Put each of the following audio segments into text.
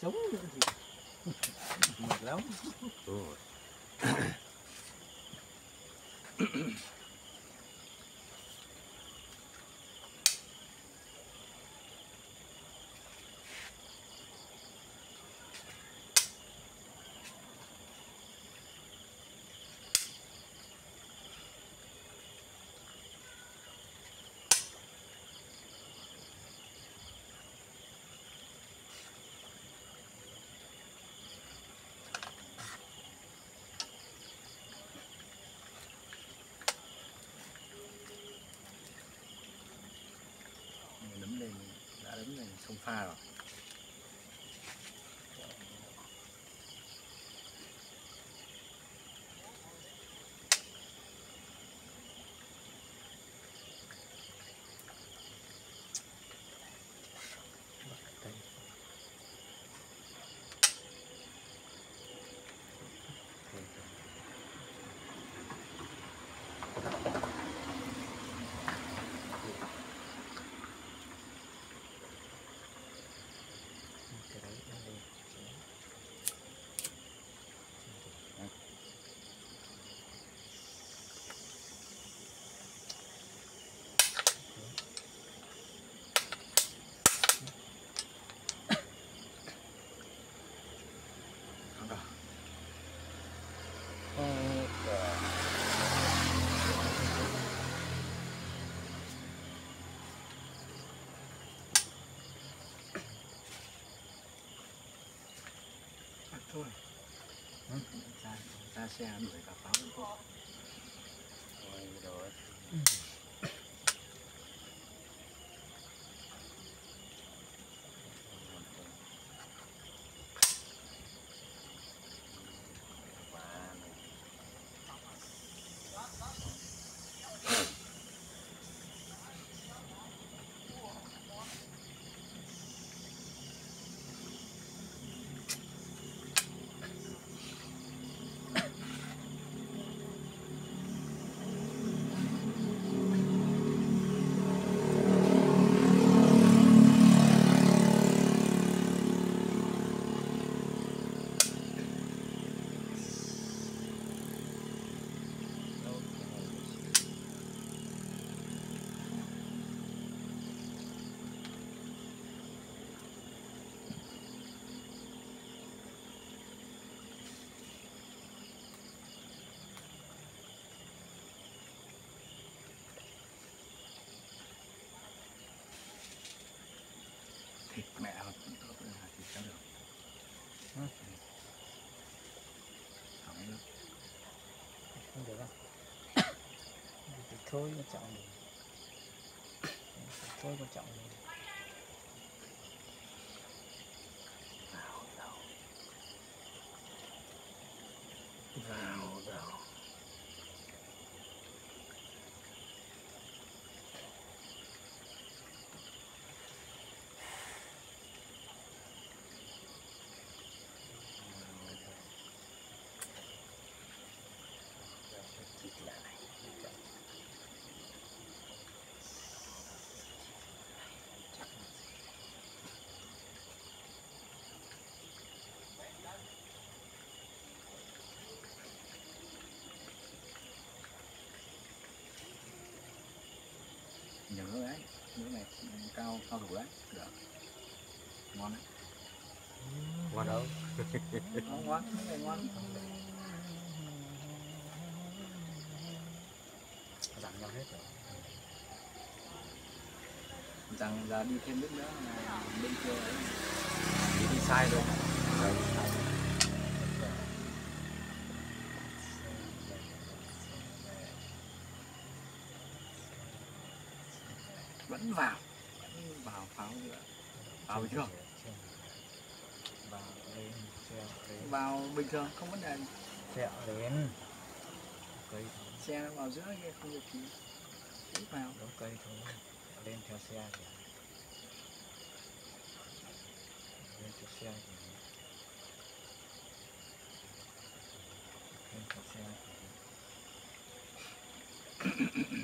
Trống nữa thì mệt lắm. Rồi. Đấm lên, đã đấm lên không pha rồi. Thôi ra xe đuổi cả pháo rồi. Thịt mẹ nó cũng tốt hơn là thịt cháu được. Không được. Không được đâu. Thì thôi quan trọng rồi. Thôi quan trọng rồi. Vào đâu. Nhớ đấy, nước này cao thủ đấy, được, ngon đấy. Ngon đâu? Ngon, nước này ngon. Dặn nhau hết rồi. Rằng giờ đi thêm nước nữa là bên kia ấy. Đi sai rồi. Vẫn vào pháo nữa. Vào chưa? Vào lên, treo lên. Vào bình thường không vấn đề. Treo lên. Cây Xe vào giữa kia không được thì vào. đống cây thôi. Lên theo xe kìa. Lên theo xe kìa. Lên theo xe kìa.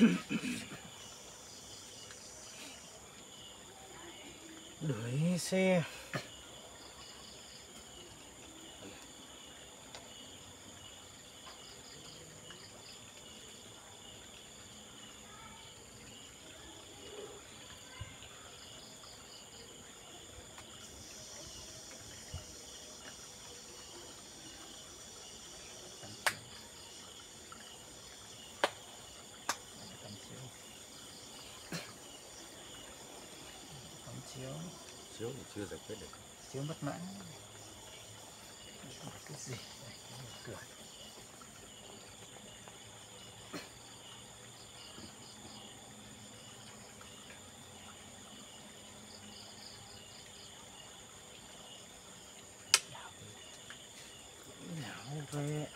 Đuổi xe. Chiếu thì chưa giải quyết được. Chiếu mất mã. Cái gì? Cửa. Nào về.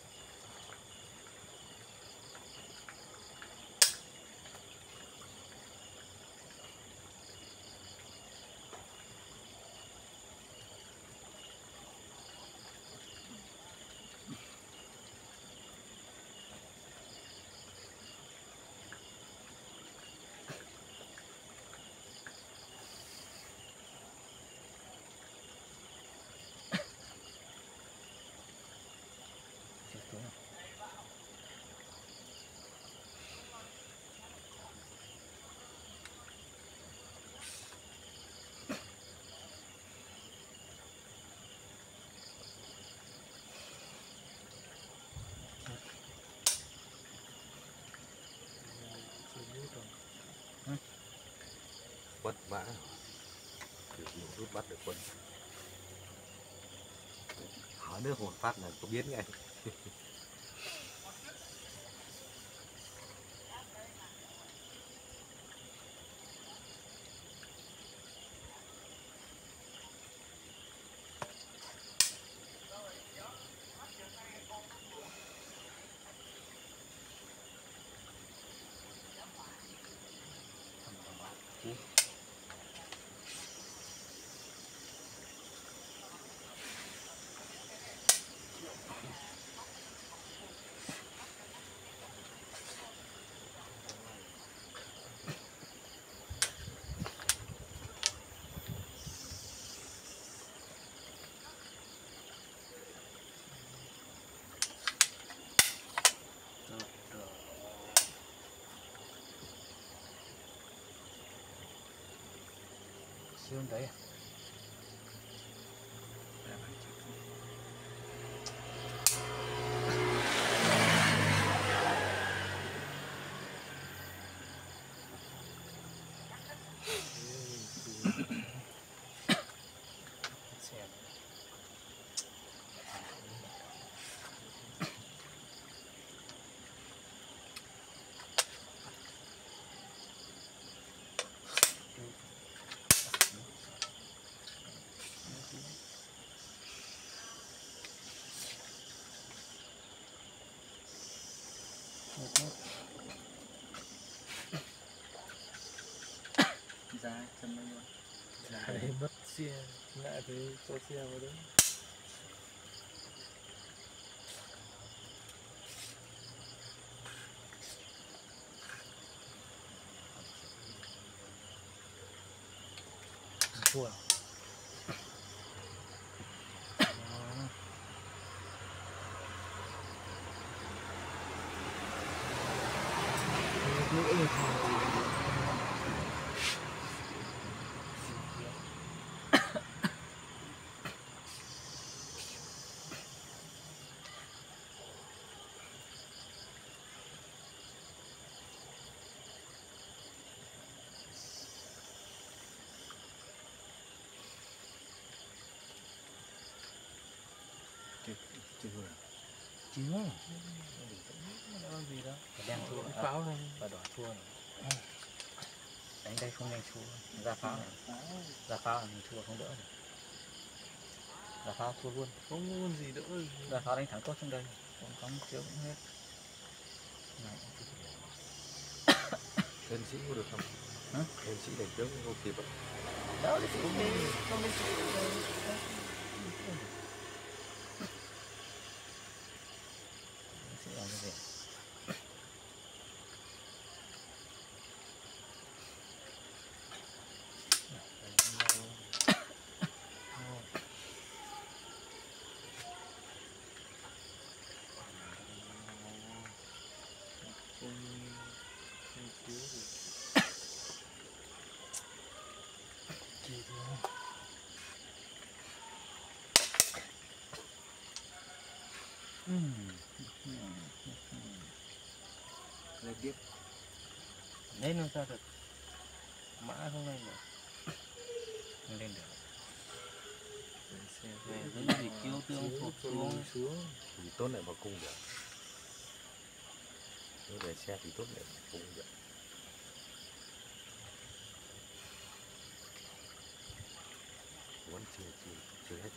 Quất vã được rút bắt được quân. Hỏi nước hồn phát là có biến ngay. Xương đấy à? Ra chân đây luôn. Đấy, mất xe lại thì cho xe vào đấy. Thua. Chưa vừa. Chưa. Gì đó. Đen thua. Pháo này. Và đỏ thua này. Đánh đây không nhanh thua. Ra pháo này. Ra pháo là mình thua không đỡ được. Ra pháo thua luôn. Không luôn gì đỡ. Ra pháo đánh thắng tốt trong đây. Không chiếu cũng hết. Này. Lên sĩ có được không? Hả? Lên sĩ đánh trước không kịp ạ. Đó thì cũng đi. Không đi chịu. Sẽ làm cái gì? Lên tiếp. Đấy nó sao được mã không lên được, không lên được. Về với thì chiếu tương phục xuống. Thì tốt lại vào cung được. Nếu để xe thì tốt lại vào cung được. Vẫn chưa hết.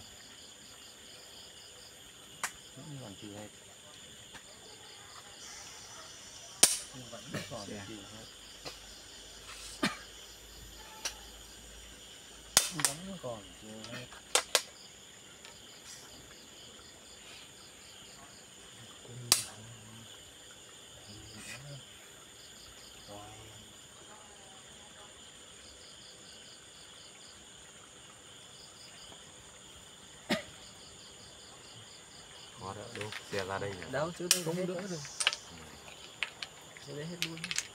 Vẫn còn chưa hết. Vẫn còn chưa hết. Vẫn còn chưa hết. Khó đỡ đâu, xe ra đây là Đâu chứ đây không đỡ được. Chứ đây hết luôn.